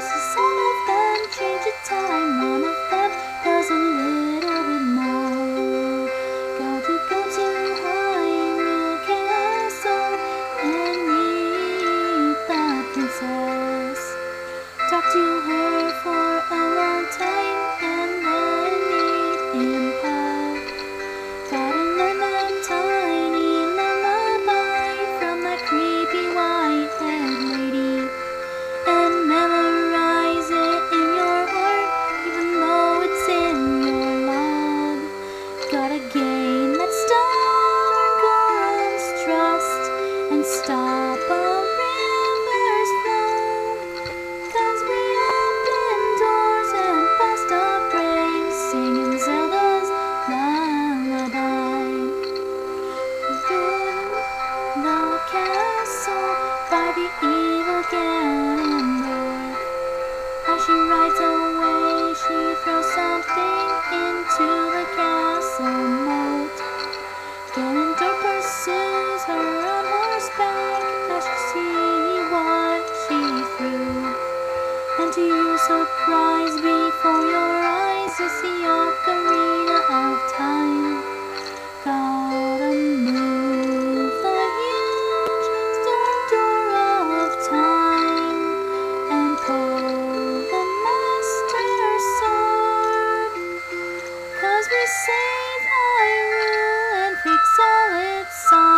see some of them change the time. One of them does a little bit more. Got to go to Hyrule Castle and meet the princess. Talk to her for a long time and then meet in pub. Gotta learn that tiny lullaby from that creepy white-haired lady and memorize it in your heart, even though it's in your log. Gotta gain that stubborn girl's trust and stop a river's flow. 'Cause we open doors and bust up brains, singing Zelda's Lullaby. In the castle by the evil Ganondorf. As she rides away, she throws something into the castle moat. Ganondorf pursues her on horseback as she sees what she threw. And to your surprise, before your eyes is the ocarina of time. Gotta move the huge stone door of time and pull the master sword. 'Cause we save Hyrule and fix all its songs.